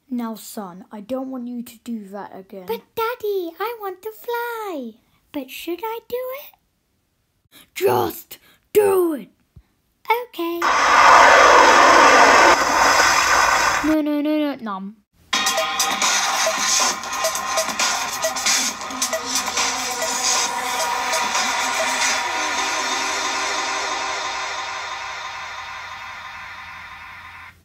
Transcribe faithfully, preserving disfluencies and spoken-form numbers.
Now, son, I don't want you to do that again. But, Daddy, I want to fly. But should I do it? Just do it. Okay. No, no, no, no, Nom.